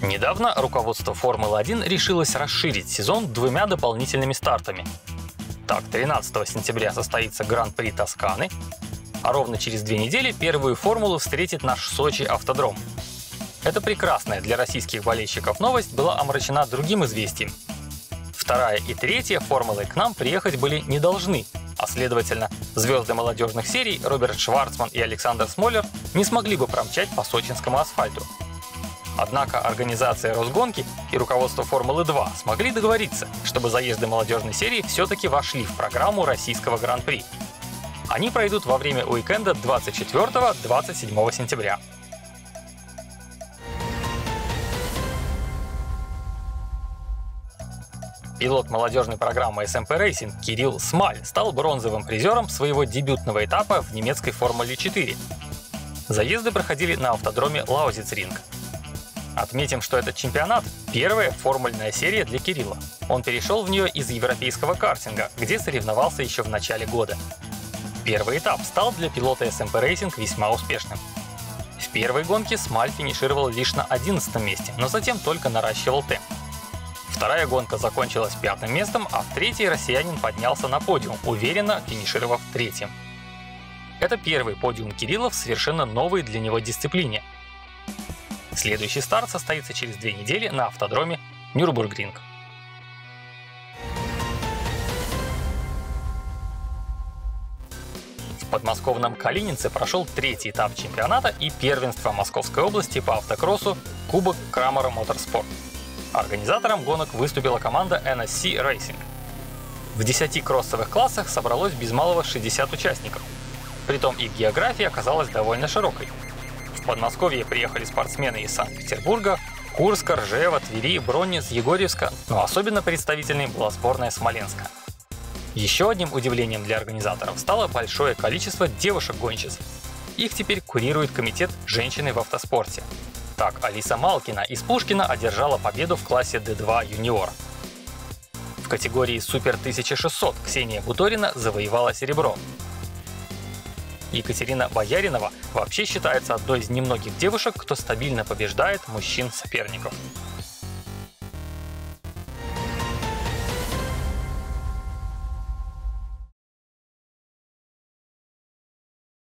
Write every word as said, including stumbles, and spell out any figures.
Недавно руководство Формулы один решилось расширить сезон двумя дополнительными стартами. Так, тринадцатого сентября состоится Гран-при Тосканы, а ровно через две недели первую формулу встретит наш Сочи автодром. Эта прекрасная для российских болельщиков новость была омрачена другим известием. Вторая и третья формулы к нам приехать были не должны, а следовательно, звезды молодежных серий Роберт Шварцман и Александр Смоллер не смогли бы промчать по сочинскому асфальту. Однако организация Росгонки и руководство Формулы два смогли договориться, чтобы заезды молодежной серии все-таки вошли в программу российского Гран-при. Они пройдут во время уикенда двадцать четвёртого — двадцать седьмого сентября. Пилот молодежной программы эс эм пэ Racing Кирилл Смаль стал бронзовым призером своего дебютного этапа в немецкой Формуле четыре. Заезды проходили на автодроме Лаузицринг. Отметим, что этот чемпионат — первая формульная серия для Кирилла. Он перешел в нее из европейского картинга, где соревновался еще в начале года. Первый этап стал для пилота эс эм пэ Racing весьма успешным. В первой гонке Смаль финишировал лишь на одиннадцатом месте, но затем только наращивал темп. Вторая гонка закончилась пятым местом, а в третьей россиянин поднялся на подиум, уверенно финишировав третьим. Это первый подиум Кирилла в совершенно новой для него дисциплине. Следующий старт состоится через две недели на автодроме Нюрбургринг. В подмосковном Калининце прошел третий этап чемпионата и первенства Московской области по автокроссу Кубок Крамера Моторспорт. Организатором гонок выступила команда эн эс си Racing. В десяти кроссовых классах собралось без малого шестьдесят участников. Притом их география оказалась довольно широкой. В Подмосковье приехали спортсмены из Санкт-Петербурга, Курска, Ржева, Твери, Бронниц, Егорьевска, но особенно представительной была сборная Смоленска. Еще одним удивлением для организаторов стало большое количество девушек-гонщиц. Их теперь курирует комитет «Женщины в автоспорте». Так, Алиса Малкина из Пушкина одержала победу в классе дэ два юниор. В категории Супер тысяча шестьсот Ксения Буторина завоевала серебро. Екатерина Бояринова вообще считается одной из немногих девушек, кто стабильно побеждает мужчин-соперников.